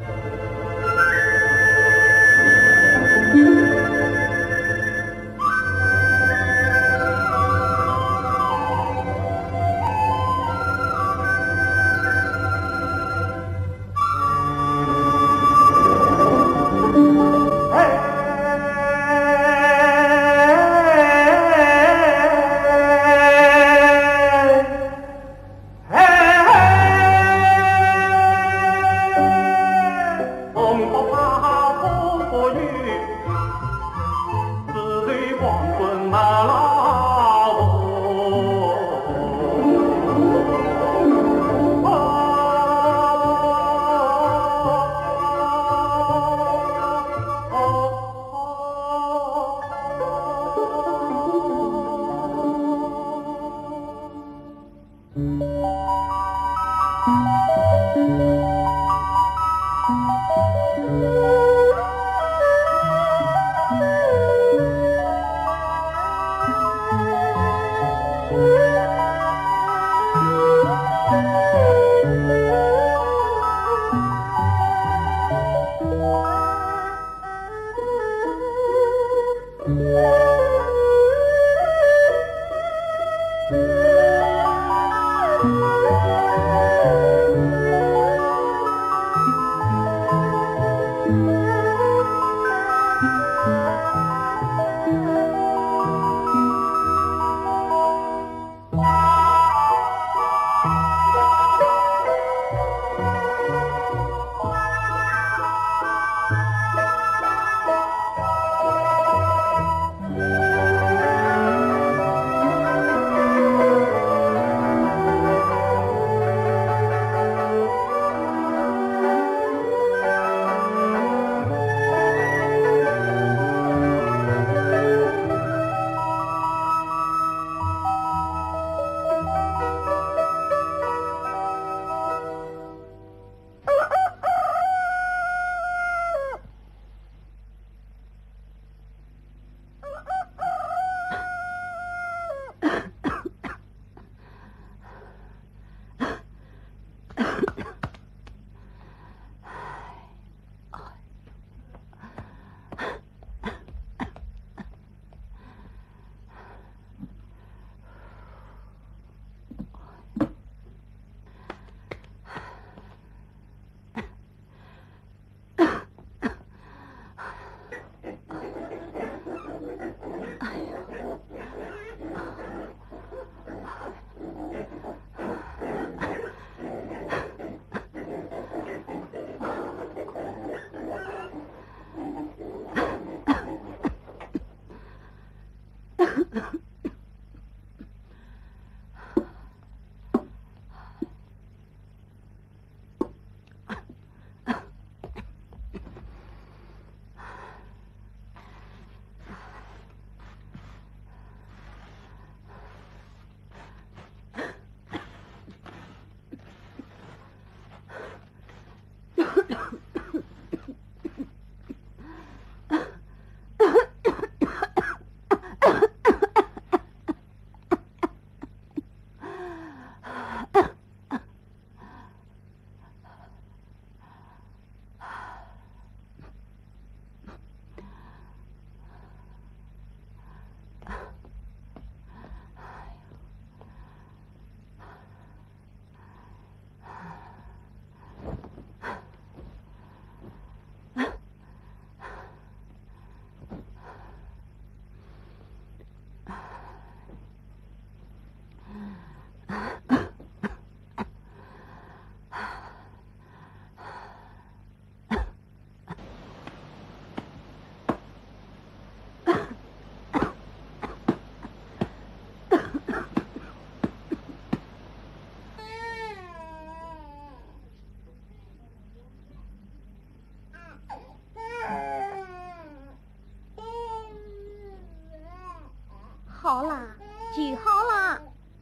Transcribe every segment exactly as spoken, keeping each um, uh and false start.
好啦，就好啦。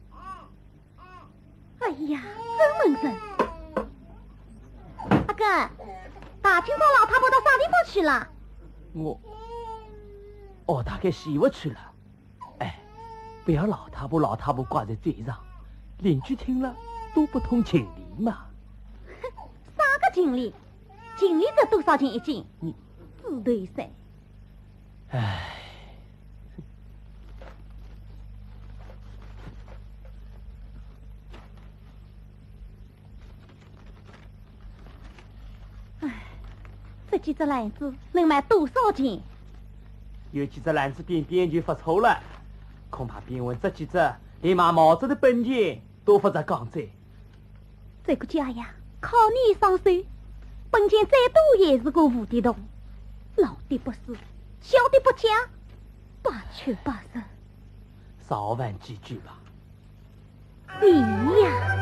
哎呀，真门神！阿哥，大清早老太婆到啥地方去了？ 我，哦，大概洗不去了。哎，不要老太婆老太婆挂在嘴上，邻居听了都不通情理嘛。 哼，啥个情理？ 锦鲤值多少钱一斤？ 你猪头噻！ 唉， 唉，这几只篮子能卖多少钱？ 有几只篮子边边就发臭了，恐怕边问这几只连买帽子的本钱都不着讲在。 这个家呀，靠你一双手，本钱再多也是个无底洞。老的不是，小的不讲，八求八十。 少玩几句吧。 你呀，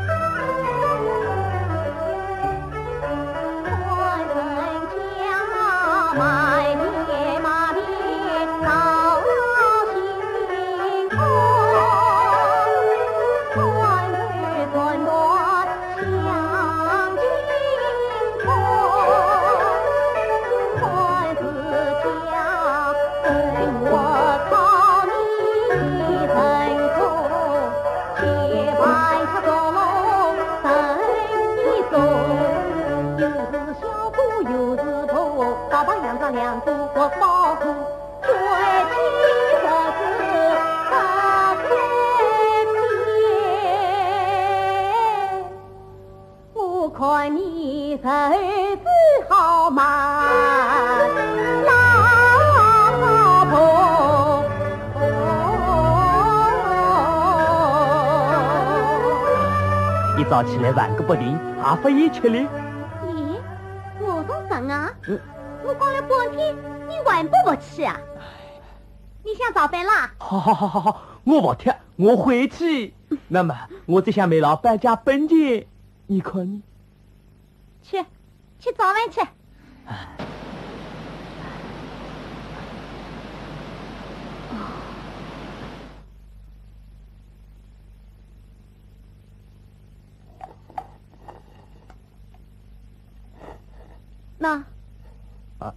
快人家买的马的早要心空，快日转短向尽头，快自家跟我靠你成空，且白他走路等一走，又是小姑又是婆，爸爸养着两个我包子，最亲的是大三天，我看你日子好嘛，老婆。 一早起来玩个不停，还不厌吃力。 咦，我说什啊？ 嗯， 我讲了半天，你还不不去啊？你想早饭啦？ 好好好好好，我不贴，我回去。那么我只想买老板家本钱，你看你去，去早饭去。那啊。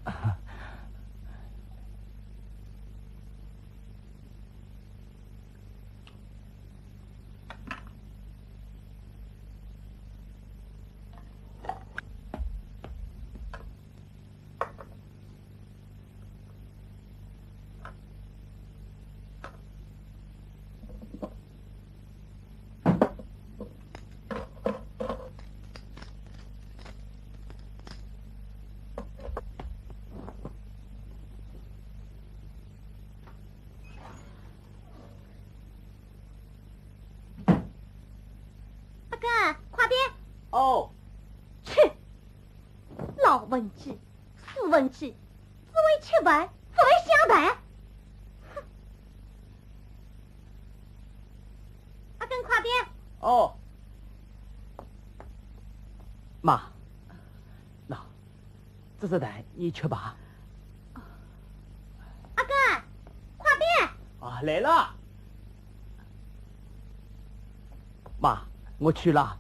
哦， 去，老文具、死文具，只为吃饭，只为下班。哼！阿根快点。 哦，妈，那这是蛋，你吃吧。 阿根，快点。 啊，来了。妈，我去了。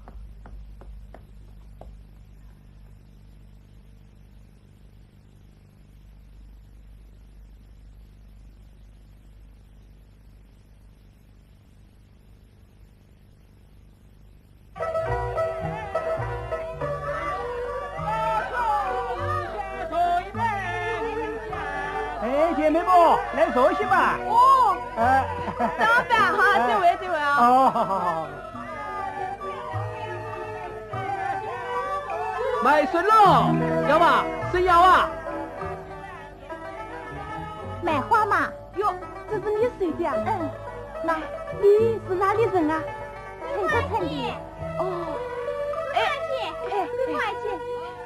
姐妹们，来坐下吧。 哦， 哎， 老板好，这位这位啊。 哦，好好好。买笋喽，要吗？生要啊？ 买花嘛？ 哟，这是你谁的啊？ 嗯， 那你是哪里人啊？ 陈国村的。 哦， 哎，哎，快去！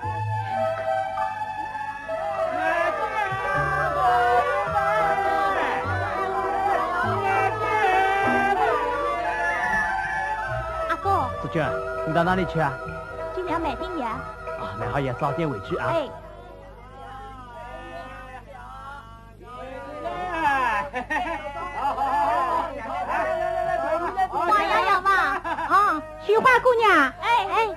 阿哥， 志娟，你到哪里去啊？ 就要买点药。 啊，买好药早点回去啊。 哎。花瑶瑶嘛， 啊，菊花姑娘， 哎哎，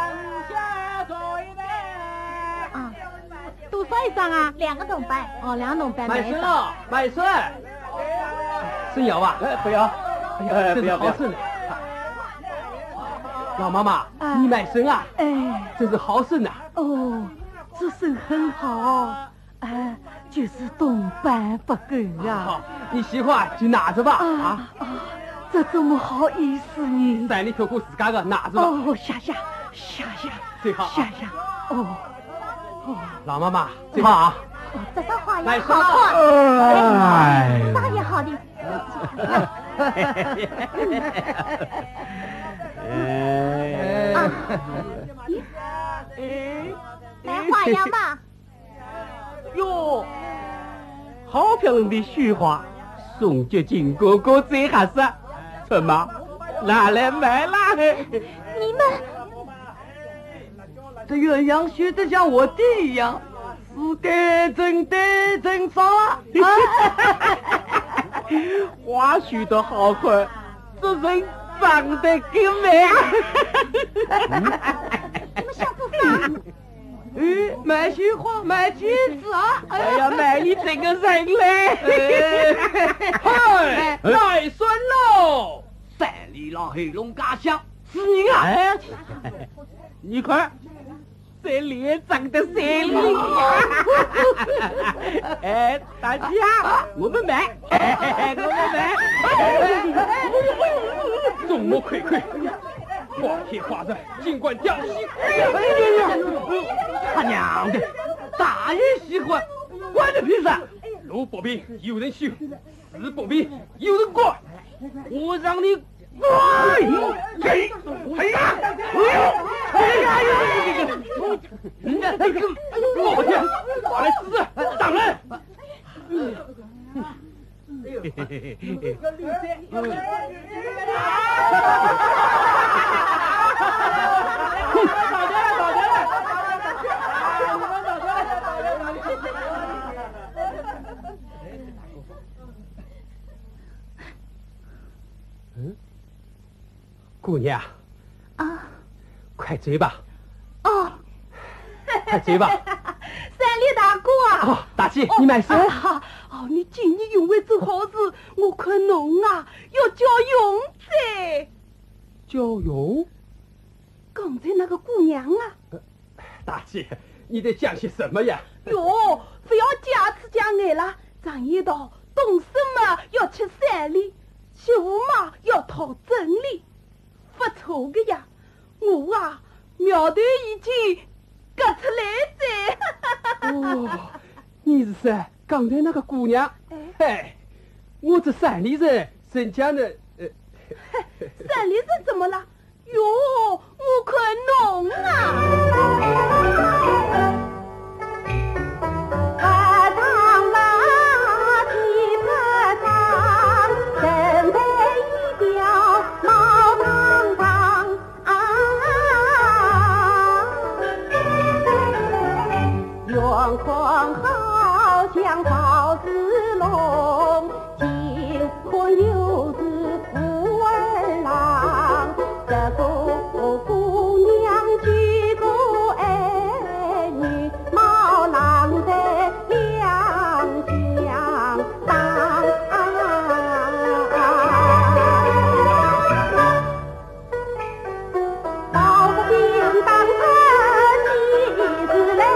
啊， 多少一张啊？ 两个铜板。 哦，两铜板。 买笋了，买笋。生药啊？哎，不要。哎呀，这是好笋。老妈妈，你买笋啊？ 哎， 这是好笋呐。 哦， 这身很好，哎，就是动办不够啊。 好，你喜欢就拿着吧。 啊啊，这怎么好意思呢？ 山里头过自家的，拿着吧。 哦，下下下下， 最好啊下下。哦哦， 老妈妈，最好啊。 这双花来也好看， 哎啥也好的。啊，咦，来花样吧。 哟，好漂亮的雪花，送给金哥哥最合适。怎么，拿来卖啦？ 你们这鸳鸯学得像我弟一样，是得真得真少啊！ 花许的好看，这人长得更美。 你们想做啥？ 哎，买雪花，买橘子啊！ 哎呀，买你这个人嘞！嗨，来孙喽！三里郎黑龙家乡是你啊！哎，你看。这脸长得谁厉害？哎，大家我们买，我们买。众目睽睽，花天花人，尽管调戏。哎呀哎呀！他娘的，大人喜欢，关你屁事！路不平有人修，事不平有人管。我让你。哎呀！哎呀！哎呀！人家那个老天，我来指示上人。嗯。姑娘， 啊， 快追吧！ 哦， 快追吧！ 三里大哥啊！ 哦，大姐，你买什么？ 啊哦，你今年因为做好事，我看侬啊要叫勇噻。 叫勇？ 刚才那个姑娘啊！ 呃、大姐，你在讲些什么呀？ 哟，不要假词假爱了。张一道动身嘛要吃三里，媳妇嘛要讨真理。不错的呀，我啊苗头已经割出来噻。 哦，你是说刚才那个姑娘？哎，我这山里人人家呢？呃， 山里人怎么了？哟，我看侬啊！ 眼眶好像桃子龙，金婚又是富儿郎，这个姑娘举个儿女，毛郎在两相当。老不兵当儿媳子嘞。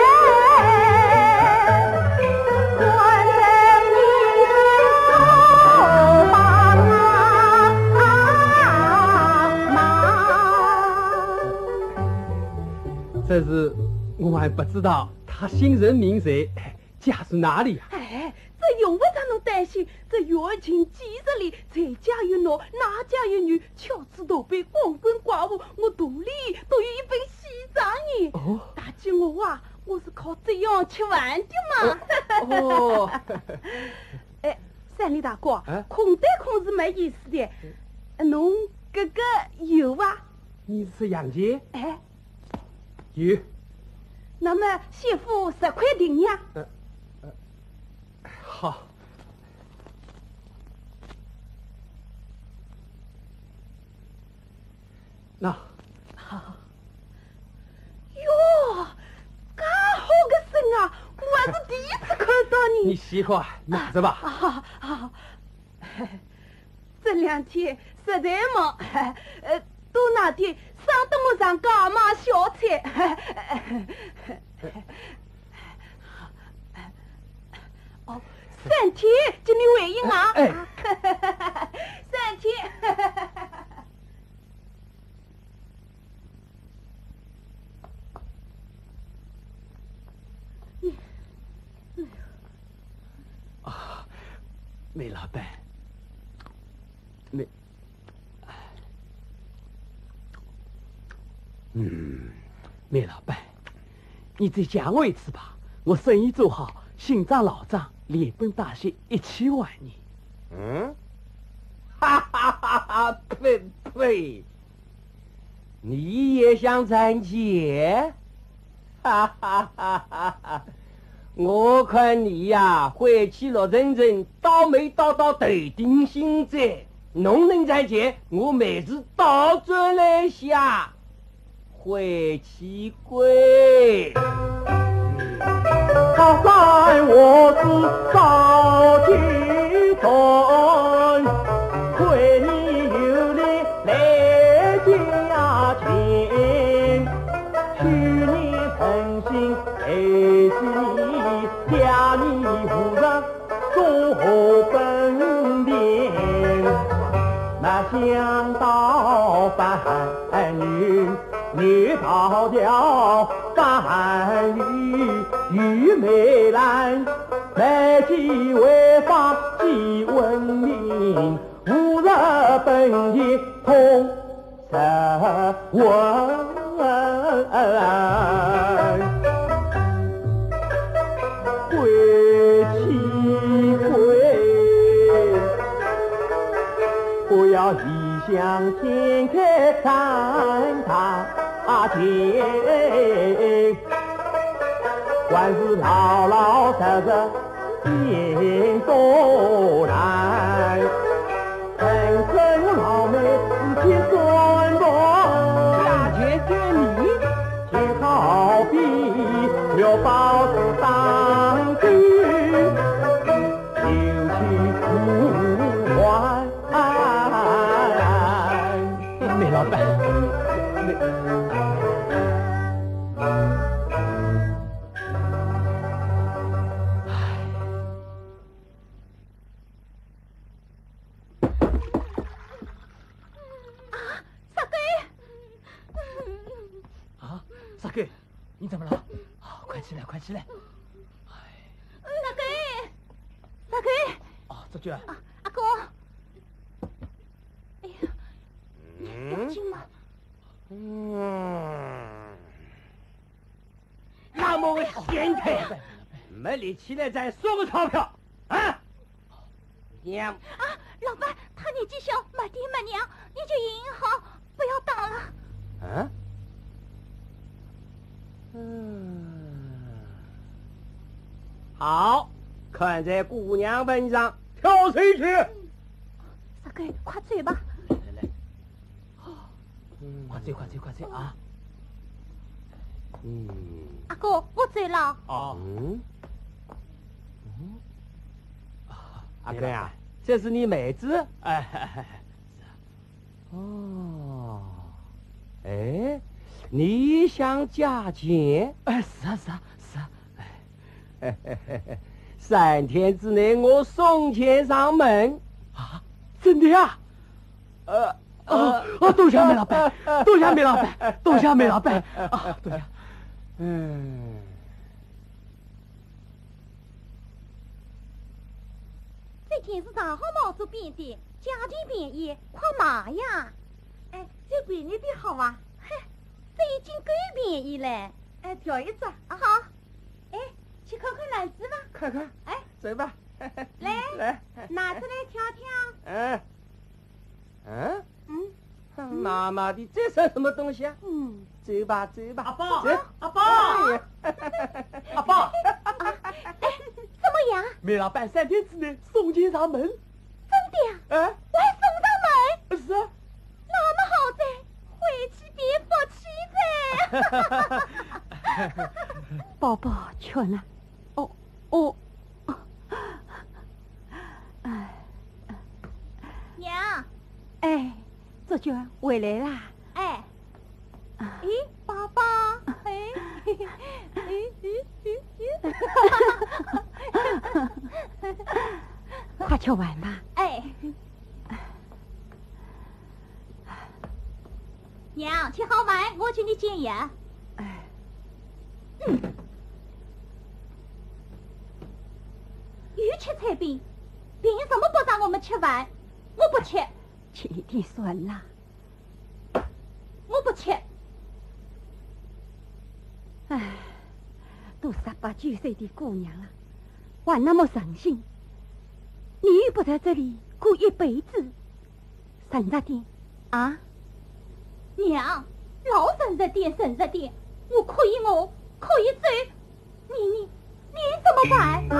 这是我还不知道他姓任名谁，家是哪里啊？ 哎，这用不着侬担心，这月近几十里，这家有侬，那家有女，巧子都被光棍寡妇，我肚里都有一本喜账呢。 哦， 大姐我啊，我是靠这样吃饭的嘛。 哦， 哎，三里大哥， 啊、 空对空是没意思的，侬哥哥有吧？ 你是杨姐？ 哎。 有， 那么媳妇十块定呀？ 呃呃，好。那好。哟，噶好个身啊！我还是第一次看到你。 你喜欢拿着吧。 好好。这两天实在忙，呃， 都那天上等我上家买小菜。哦，三天，今天回应啊！ 哎， 三天。 啊，梅老板，梅，嗯，梅老板，你再加我一次吧，我生意做好，新账老账连本带息一起还你。 嗯，哈哈哈哈！呸呸！你也想赚钱？哈哈哈哈哈！我看你呀，回去了认真，倒霉倒到头顶心灾。侬能赚钱，我每次倒转来想，回去归。好在我是少天尊，亏你有力来家钱，去年诚心陪起你，家你无人做本店，没想到半女女逃掉半女玉梅兰，没机违法即文明，无日本地通则文。归期归，不要异想天开看他前，还是老老实实演多难。本身老妹自己算过，价钱给你，就好比六包子当居，有去无还。 梅老板，梅。大哥，你怎么了？啊，快起来，快起来！ 大哥，大哥！ 哦，这娟。 啊，阿哥！哎呀，你要紧吗？ 嗯，那么个闲态，没力气了再说个钞票啊！娘啊，老板，他年纪小，没爹没娘，你就赢好，不要打了。 啊？嗯，好，看在姑娘份上，挑水去。 大哥，快醉吧。 来来来，嗯，快醉快醉快醉啊！ 嗯， 阿哥，我醉了。 哦， 嗯，嗯，阿哥呀，这是你妹子？ 哎， 哦，哎。你想嫁钱？ 哎，是啊是啊是啊， 哎，三天之内我送钱上门啊！真的呀？呃哦哦，多谢梅老板，多谢梅老板，多谢梅老板啊，多谢。 嗯， 这件是大好毛做编的，价钱便宜，快买呀！ 哎，这便宜的好啊！ 这已经够便宜了， 哎，挑一只啊好，哎，去看看篮子吧。 看看， 哎， 走吧。 来来， 拿出来挑挑。 嗯，嗯嗯， 嗯，妈妈的，这是什么东西啊？ 嗯， 走吧，走吧。 阿爸， 走， 阿爸，阿爸， 哎，怎么样？ 梅老板三天之内送钱上门。 真的呀？ 哎， 我还送上门？ 是啊。 那么好在，回去别福气噻。宝宝吃呢？哦哦。哎，娘。哎，这就回来啦。 咦，爸爸，哎， 快吃完吧。 哎，娘，吃好饭，我请你检验。 哎， 嗯，又吃菜饼，凭什么不让我们吃饭？我不吃， 吃一点算了。 我不吃。 唉，都十八九岁的姑娘了，还那么任性。你不在这里过一辈子，省着点啊！ 娘，老省着点，省着点。我可以我，可以走。你你你怎么办？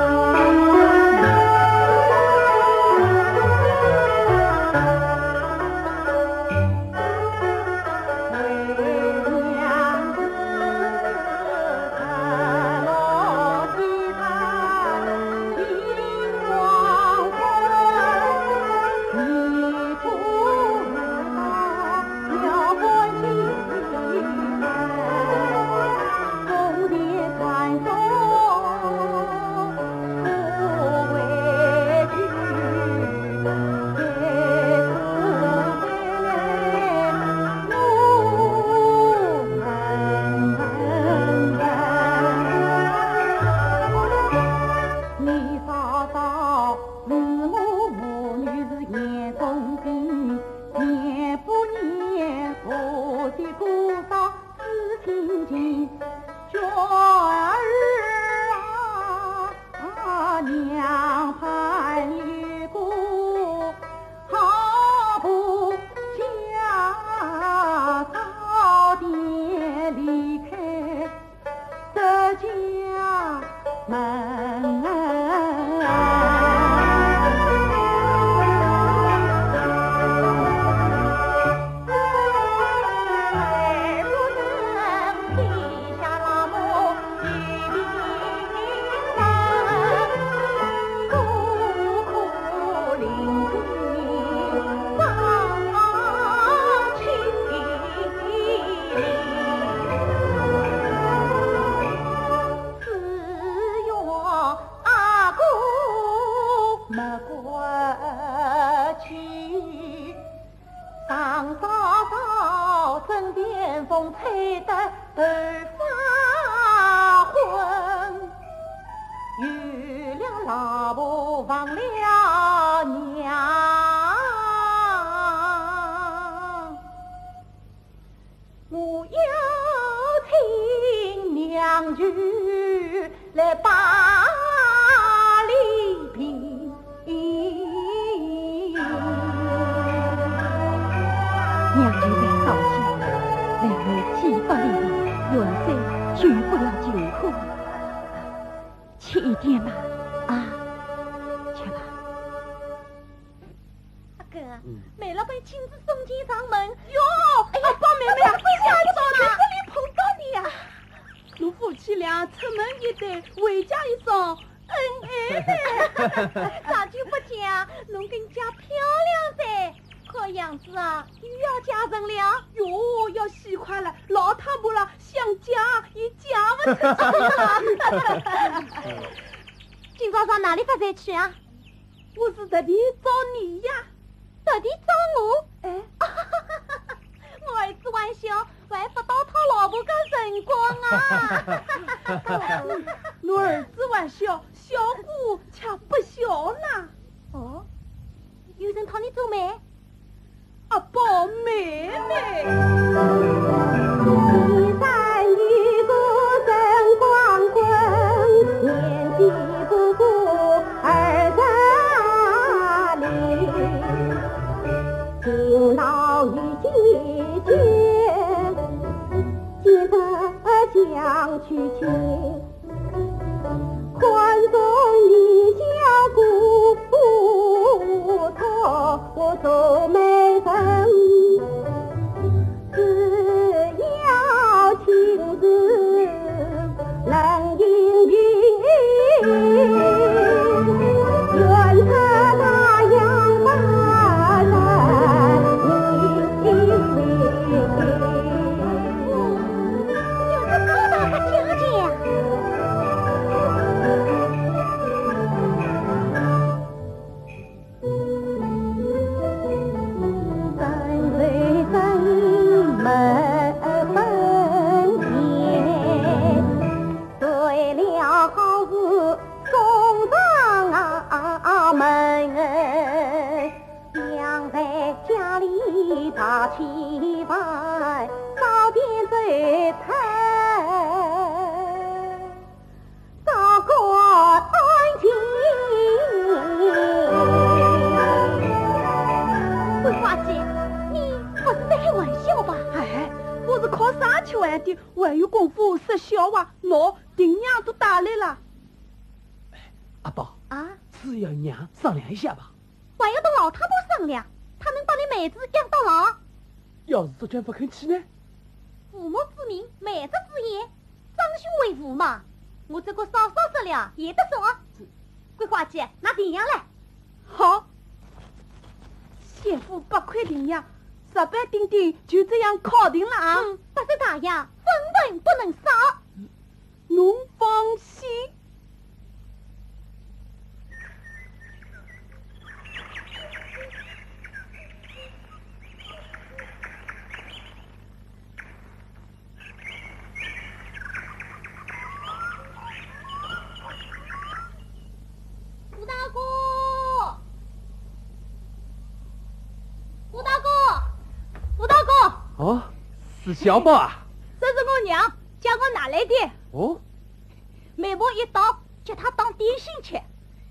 今早上哪里发财去啊？ 我是特地找你呀， 特地找我？ 哎， 我儿子玩笑，还不到他老婆个辰光啊！ 我儿子玩笑，小姑恰不小呢。 哦，有人讨你做媒？ 啊，宝妹妹。 一山一个真光棍，年纪不过二十里，勤劳与节俭，见得想去亲。宽容你小骨头，我做媒人，只要把棋牌早点走开，早过安静。桂花姐，你不是在开玩笑吧？ 哎，我是靠啥去玩的？还有功夫说笑话，喏，丁娘都打来了。 阿宝啊， 是要娘商量一下吧？ 还要跟老太婆商量，她能把你妹子养到老？ 要是这娟不肯去呢？ 父母之命，妹子之言，长兄为父嘛。我这个少少质量也得说。桂花姐，拿丁娘来。 好，媳妇不愧丁娘，十板钉钉就这样敲定了啊！ 嗯，不是大呀，分文不能少。 侬放心。 吴大哥，吴大哥，吴大哥， 哦，是小宝啊。 这是我娘叫我拿来的。 哦， 妹妹一到，叫她当点心吃。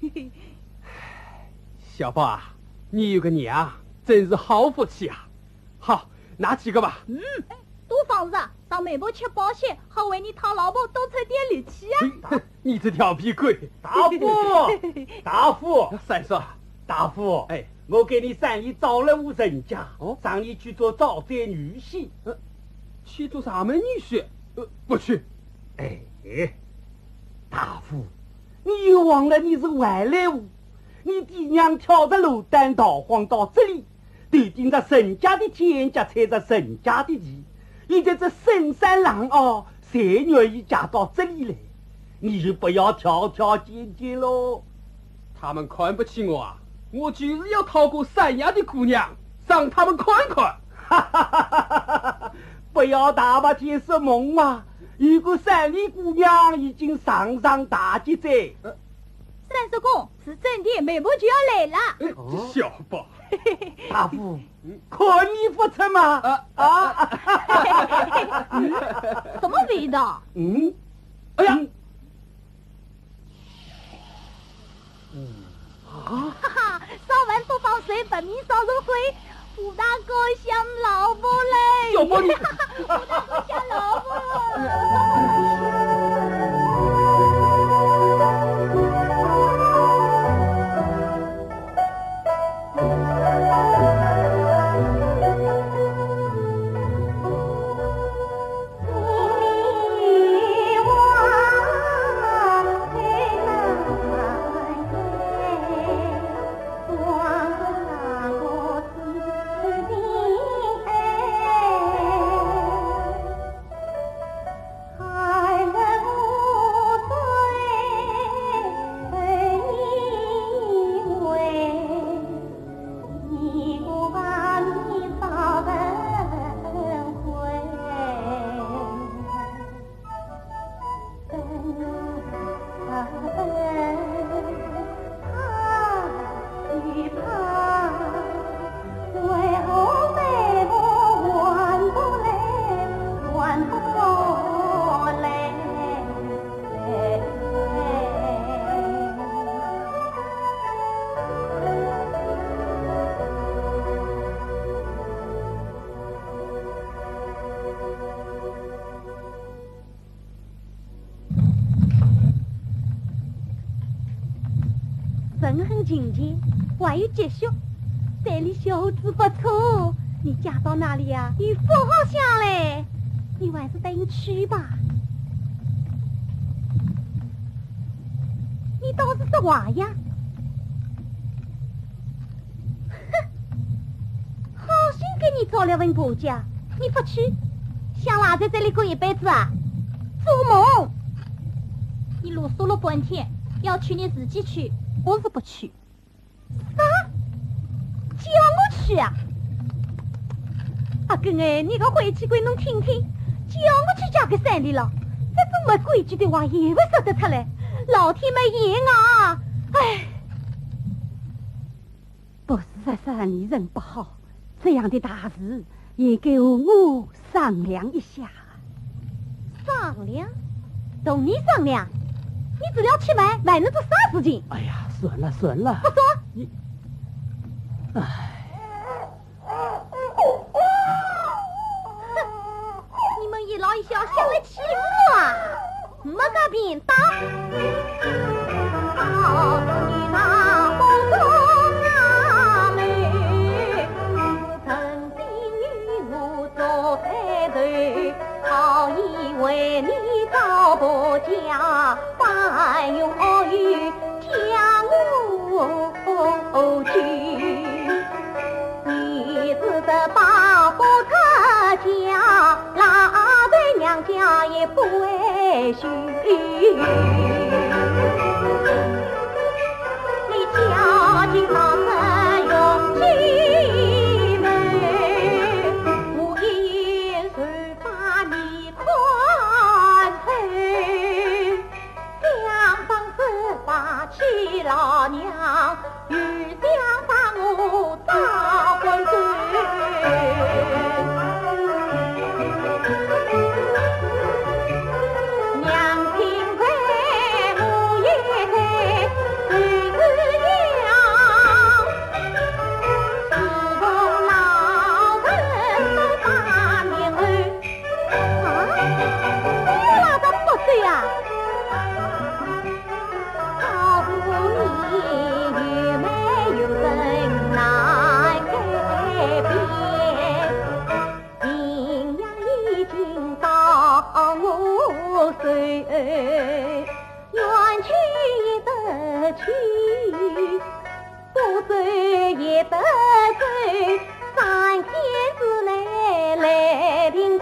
小宝啊，你有个娘，真是好福气啊！好，拿几个吧。 嗯，多放着，让妹妹吃饱些，好为你讨老婆多出点力气啊。 你这调皮鬼！ 大夫，大夫， 三叔， 大夫， 哎， 我给你山里找了户人家， 哦让你去做招财女婿。 呃，去做啥门女婿？呃，不去。 哎，大夫，你又忘了你是外来户，你爹娘挑着路单逃荒到这里，都盯着沈家的天家，踩着沈家的地，现在这深山狼坳，谁愿意嫁到这里来？你就不要挑挑拣拣喽。 他们看不起我啊！我就是要讨个三丫的姑娘，让他们看看。 哈哈哈哈哈！不要大白天说梦嘛！有个山里姑娘已经上上大吉在。 三叔公是真的，妹妹就要来了。 哎，这小宝， 大夫，看你不出嘛？ 啊啊！ 什么味道？ 嗯， 哎呀， 哈哈，烧完不放水，本命烧入灰。吴大哥想老婆嘞！ 小宝你， 吴大哥想老婆。人很亲切，还有积蓄。山里小伙子不错，你嫁到哪里呀、啊？你不好想嘞，你还是带你去吧。你倒是说话呀！哼，好心给你找了份婆家，你不去，想赖在这里过一辈子啊？做梦！你啰嗦了半天，要去你自己去。我是不去。啥？叫我去啊？阿哥哎，你个晦气鬼，侬听听，叫我去嫁给山里了，这种没规矩的话也不说得出来，老天没眼啊！哎， 不是说山里人不好，这样的大事也给我商量一下。 商量？同你商量？你只了七万，还能做啥事情？ 哎呀，算了算了， 不说。 你，唉。 你们一老一小想来欺负我啊？没个便当。好女大风中啊美，曾经与我做菜头，好以为你找不家，还用恶语将我拒。你只得把不出家，拉在娘家也不为许。你家境上是有气门，我一手把你宽厚，想方设法娶老娘，又想把我找回走。娘亲在，我也在，谁知娘自从老人都把年后啊，你哪个不对啊？告诉你有没有人难改变？平阳已经到我手，愿去得去，不走也得走，三天之内来定亲。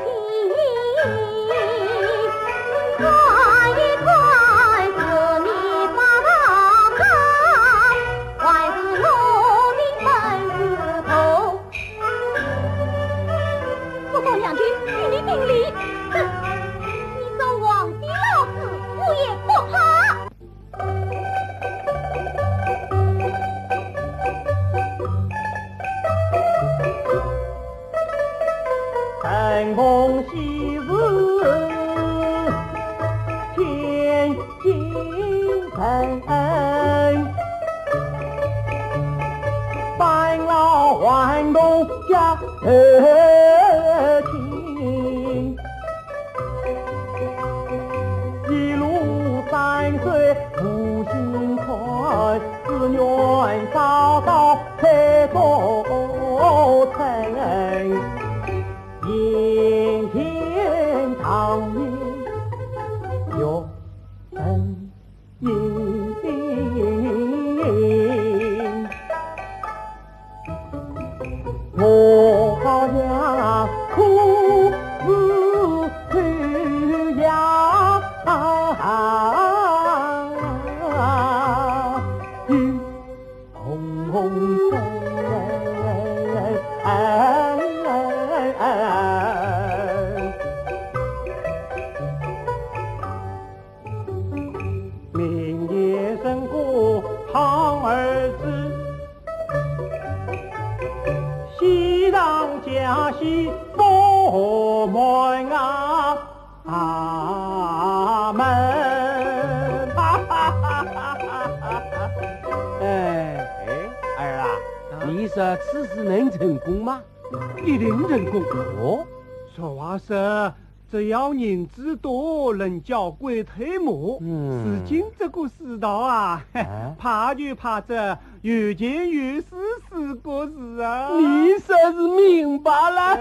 看一看是你把他看，还是我的本事头？不说两句与你顶礼，哼！你说皇帝老子我也不怕。 三公喜事天津城，返老还童家和亲，一路三岁福星快，只愿找到才做成。眼前常年有恩义，我好像苦日去呀，雨轰轰声。明夜生过胖儿子，西上加西佛门啊阿门。哈哈哈哈哈！哎哎，儿啊，你说此事能成功吗？ 一定成功。 哦， 俗话说，只要人子多，人叫鬼推磨。 嗯， 如今这个世道啊， 啊怕就怕这有钱有势是个事啊。 你说是明白了。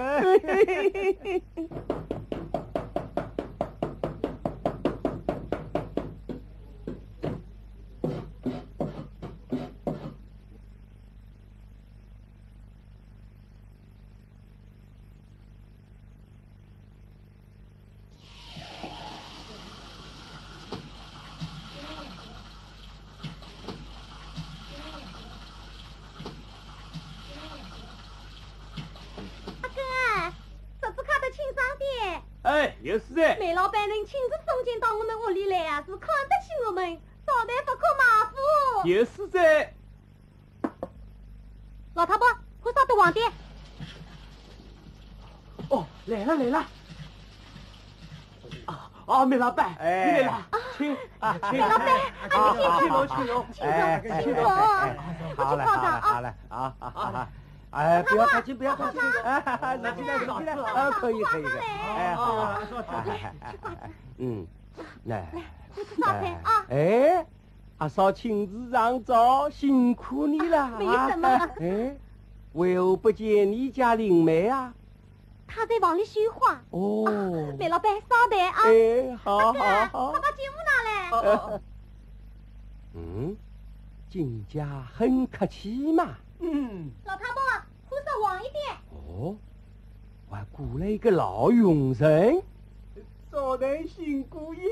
哎，有事哎。 梅老板能亲自送进到我们屋里来啊，是看得起我们，招待不可马虎。 有事在。 老太婆，快上到皇帝。 哦，来了来了。啊啊，梅老板， 哎你来了，请啊，请。 梅老板， 啊， 你请喽，请喽， 哎， 请坐啊好嘞，好嘞，好嘞，啊啊啊！哎，不要客气，不要客气，哎，来进来，进来，啊，可以，可以的，哎，好，嗯，来， 少菜啊！ 哎，阿嫂亲自上早，辛苦你了。 没什么。 哎，为何不见你家灵梅啊？ 他在房里绣花。 哦， 梅老板稍等啊。 哎，好好好。 他把节目拿来。 嗯，金家很客气嘛。 嗯。 老太婆，火烧旺一点。 哦，我还雇了一个老佣人。 稍等，辛苦也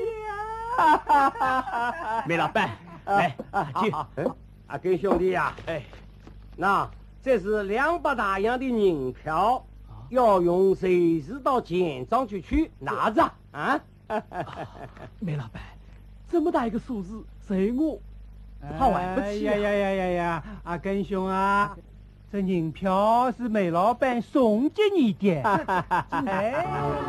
啊！梅老板，来，请。 阿根兄弟呀， 哎， 那这是两百大洋的银票，要用随时到钱庄去取，拿着啊！ 梅老板，这么大一个数字，随我怕玩不起呀呀呀呀呀！阿根兄啊，这银票是梅老板送给你的。哎。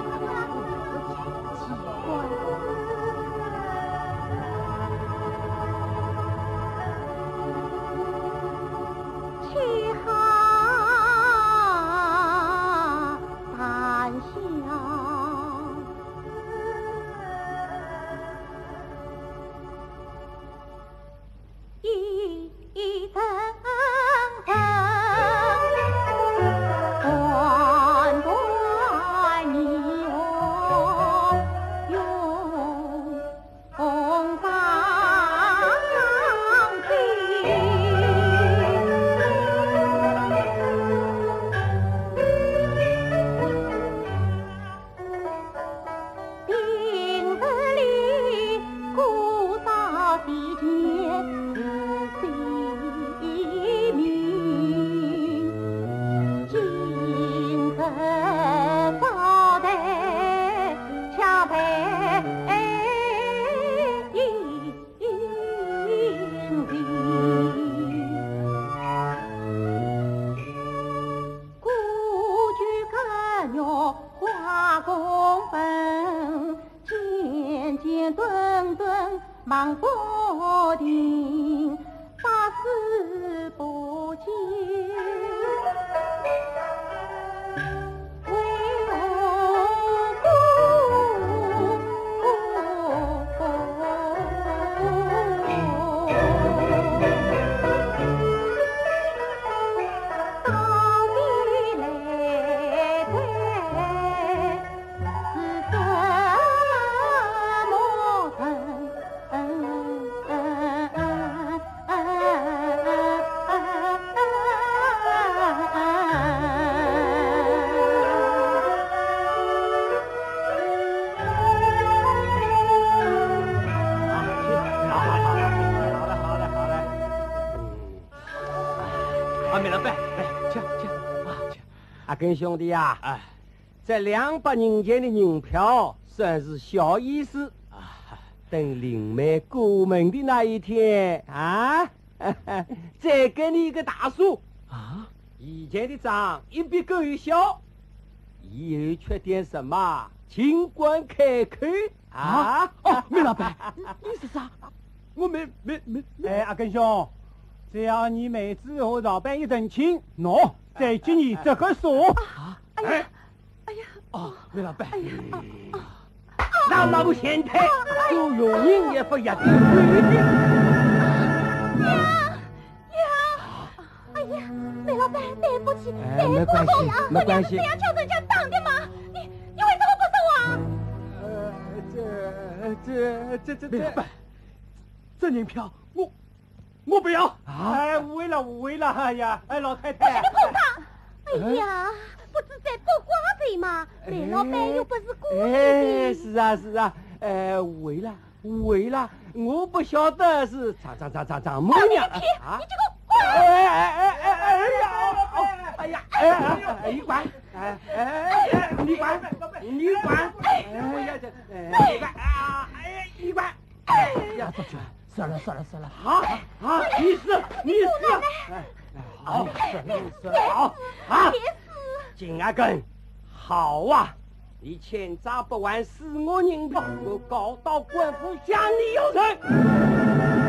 忙不停，百思不尽，为何故？到底来看是什么人？ 阿根兄弟啊，哎，这两百人钱的银票算是小意思啊。等灵梅过门的那一天啊，再给你一个大数啊。以前的账一笔勾一销，以后缺点什么，尽管开口啊。 哦，梅老板，你是啥？我没没没。 哎，阿根兄，只要你每次和老板一等亲，喏。再给你这个数。 啊！ 哎呀，哎呀！ 哦，梅老板， 那老前台做佣人也不一定规定。 娘娘，哎呀，梅老板，对不起， 哎，没关系，没关系。 这样叫人家当的吗？你你为什么不收啊？ 呃，这这这这梅老板，这银票我。我不要！ 哎，误会了，误会了！哎呀，哎，老太太， 你碰他！哎呀，不是在剥瓜子嘛？梅老板又不是故意的。 哎，是啊，是啊，哎，误会了，误会了，我不晓得是张张张张张某娘啊！ 你这个怪！ 哎哎哎哎哎呀！哎呀！哎哎，你管！哎哎哎，你管！你管！哎呀这，哎你管啊！哎你管！哎呀， 出去！算了算了算了， 好，好，你死，你死，哎，好，算了算了，好，好，金阿根， 好啊，你千诈不完，使我人头，我告到官府向你有罪。